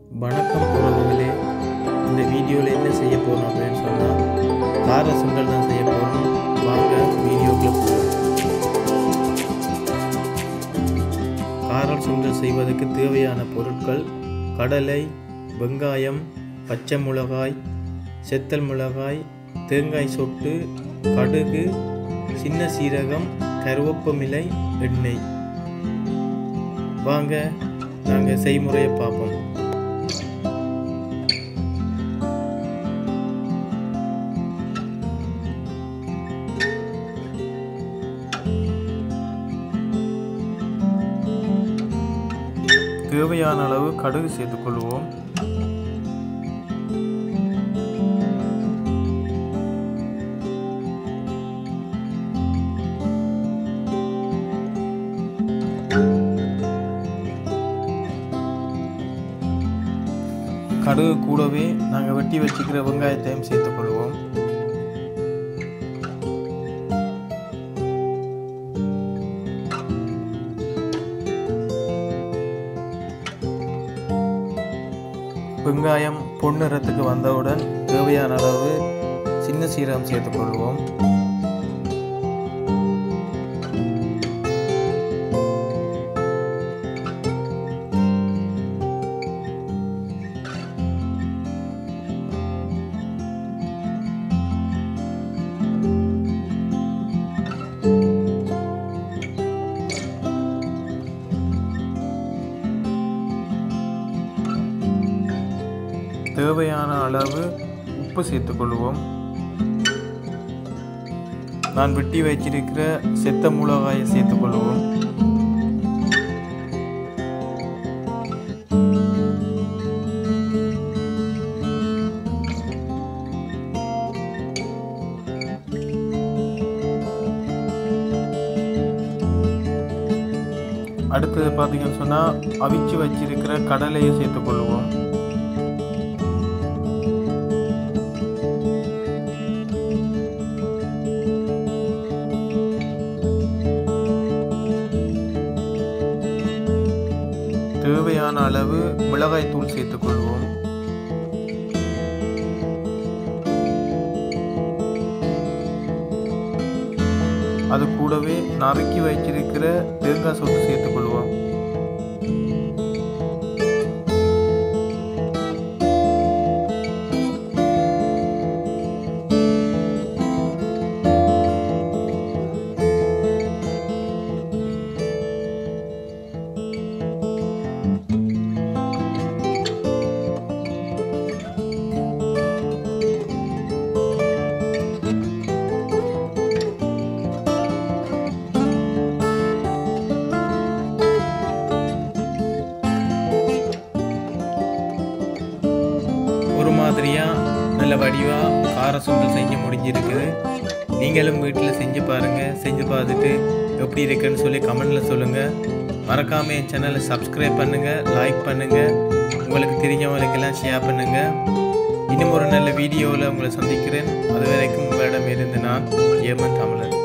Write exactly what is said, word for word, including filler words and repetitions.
வணக்கம் உறவுகளே, இந்த வீடியோவில் என்ன செய்ய போகிறோம் அப்படின்னு சொன்னால் கார சுண்டல் தான் செய்ய போகிறோம். வாங்க வீடியோக்குள்ள போகிறோம். கார சுண்டல் செய்வதற்கு தேவையான பொருட்கள்: கடலை, வெங்காயம், பச்சை மிளகாய், செத்தல் மிளகாய், தேங்காய் சொட்டு, கடுகு, சின்ன சீரகம், கருவேப்பமிலை, எண்ணெய். வாங்க நாங்கள் செய்முறையை பார்ப்போம். தேவையான அளவு கடுகு சேர்த்துக்கொள்வோம். கடுகு கூடவே நாங்கள் வெட்டி வச்சுக்கிற வெங்காயத்தையும் சேர்த்துக்கொள்வோம். வெங்காயம் பொன்னிறத்துக்கு வந்தவுடன் தேவையான அளவு சின்ன சீரகம் சேர்த்துக்கொள்வோம். தேவையான அளவு உப்பு சேர்த்துக்கொள்வோம். நான் வெட்டி வச்சிருக்கிற செத்த மிளகாயை சேர்த்துக்கொள்வோம். அடுத்தது பார்த்தீங்கன்னு சொன்னால் அவிச்சு வச்சிருக்கிற கடலையை சேர்த்துக்கொள்வோம். தேவையான அளவு மிளகாய் தூள் சேர்த்துக்கொள்வோம். அது கூடவே நறுக்கி வச்சிருக்கிற தேங்காய் சொட்டு சேர்த்துக்கொள்வோம். ஒரு மாதிரியாக நல்ல வடிவாக கார சுண்டல் செஞ்சு முடிஞ்சிருக்குது. நீங்களும் வீட்டில் செஞ்சு பாருங்கள். செஞ்சு பார்த்துட்டு எப்படி இருக்குன்னு சொல்லி கமெண்டில் சொல்லுங்கள். மறக்காமல் என் சேனலை சப்ஸ்கிரைப் பண்ணுங்கள், லைக் பண்ணுங்கள், உங்களுக்கு தெரிஞ்சவங்களுக்கெல்லாம் ஷேர் பண்ணுங்கள். இன்னும் ஒரு நல்ல வீடியோவில் உங்களை சந்திக்கிறேன். அது வரைக்கும் உங்களிடம் இருந்து நான் ஜெர்மன் தமிழன்.